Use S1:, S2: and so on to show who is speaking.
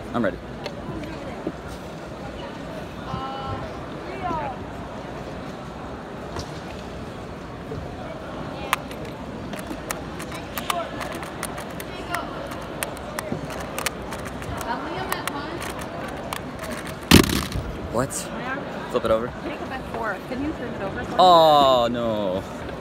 S1: I'm ready. What? Flip it over.
S2: Take it back forth. Can you turn it over for me?
S1: Oh no.